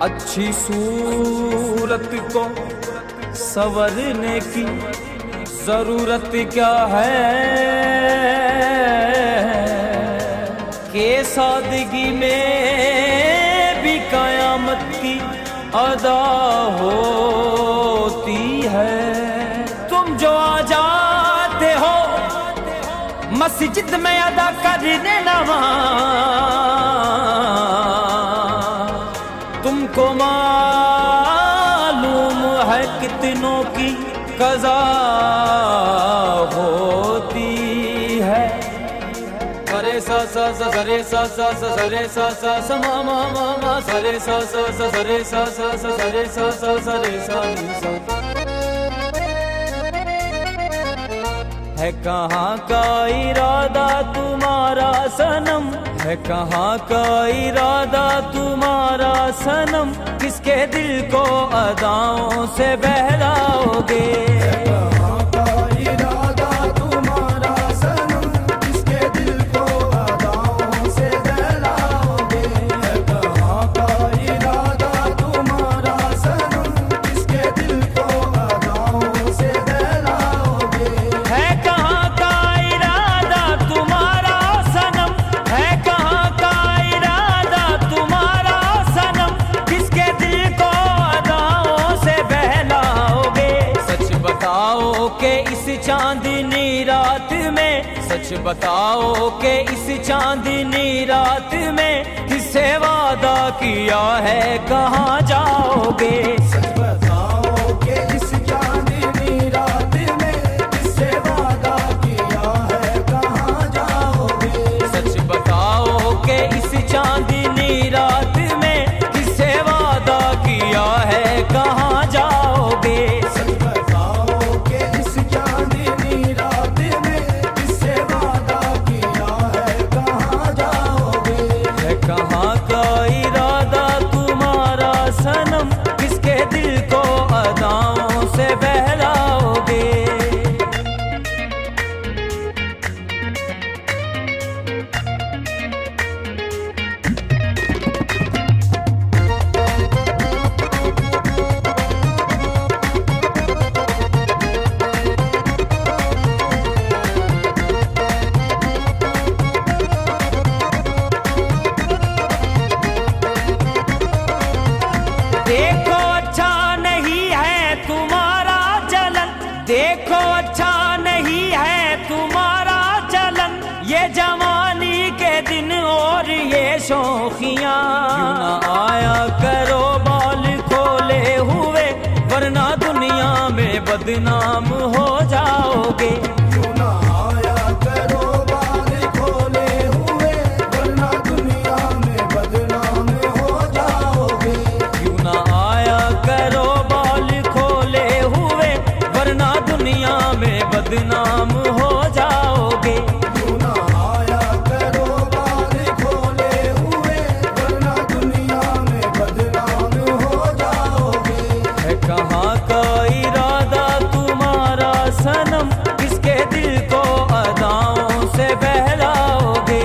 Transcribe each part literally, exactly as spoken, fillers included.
अच्छी सूरत को संवरने की जरूरत क्या है कि सादगी में भी कयामत की अदा होती है। तुम जो आ जाते हो मस्जिद में अदा करने नमाज़, तुमको मालूम है कितनों की कज़ा होती है। सरे सा सा सा सरे सा सा सा सरे सा सा सा मा मा मा मा सरे सा सा सा सरे सा सा सा सरे सा सा सरे सा सा। है कहाँ का इरादा तुम्हारा सनम, है कहाँ का इरादा तुम्हारा सनम, किसके दिल को अदाओं से बहलाओगे। चांदनी रात में सच बताओ के इस चांदनी रात में किससे वादा किया है कहाँ जाओगे। सच बताओ के इस चांदनी रात में किससे वादा किया है कहाँ जाओगे। सच बताओ के इस चांदनी रात में किससे वादा किया है कहाँ जाओगे। कहाँ का इरादा तुम्हारा सनम, किसके दिल को अदाओं से बहलाओगे। देखो अच्छा नहीं है तुम्हारा चलन, देखो अच्छा नहीं है तुम्हारा चलन, ये जवानी के दिन और ये शौखियाँ। क्यों ना आया करो बाल खोले हुए, वरना दुनिया में बदनाम हो जाओगे। क्यों ना आया करो बाल खोले हुए, वरना दुनिया में बदनाम हो जाओगे। क्यों ना आया करो बाल खोले हुए, वरना दुनिया में बदनाम हो जाओगे। क्यों ना आया करो बाल खोले हुए, वरना दुनिया में बदनाम हो जाओगे। है कहाँ का इरादा तुम्हारा सनम, किसके दिल को अदाओं से बहलाओगे।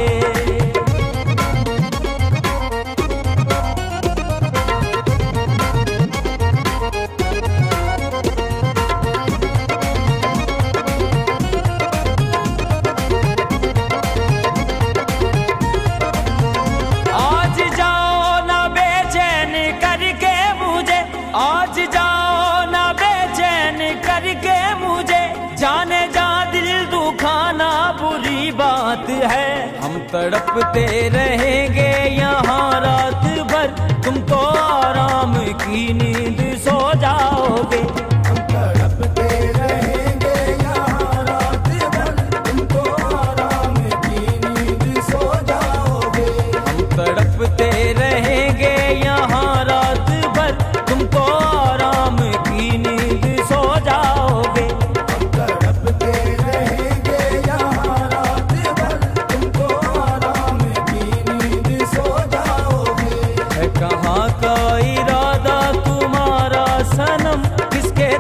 आज जाओ ना बेचैन करके मुझे, आज जाओ ना बेचैन करके मुझे, जाने जा दिल दुखाना बुरी बात है। हम तड़पते रहेंगे यहाँ रात भर, तुम तो आराम की नींद सो जाओगे। हम तड़पते रहेंगे यहाँ रात भर, तुम तो आराम की नींद सो जाओगे। हम तड़पते रहेंगे यहाँ रात भर, तुम तो आराम की नींद सो जाओगे। हम तड़पते रहेंगे यहाँ रात भर, तुम तो आराम की नींद सो जाओगे। है कहाँ का इरादा तुम्हारा सनम, किसके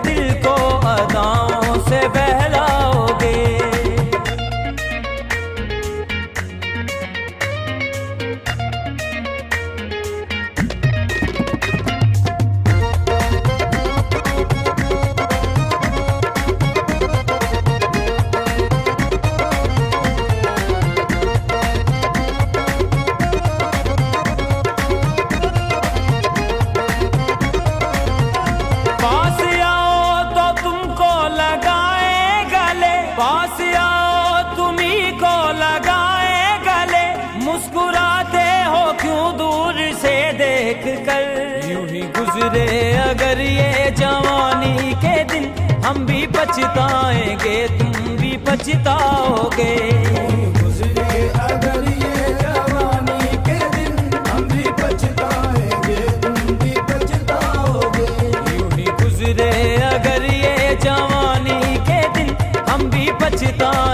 पास आओ तुम्ही को लगाए गले, मुस्कुराते हो क्यों दूर से देख कर। यूं ही गुजरे अगर ये जवानी के दिन, हम भी पछताएंगे तुम भी पछताओगे। गुजरे अगर ये जवानी के दिन, हम भी पछताएंगे तुम भी पछताओगे। यूं ही गुजरे अगर ये जवानी के दिन, हम भी पछता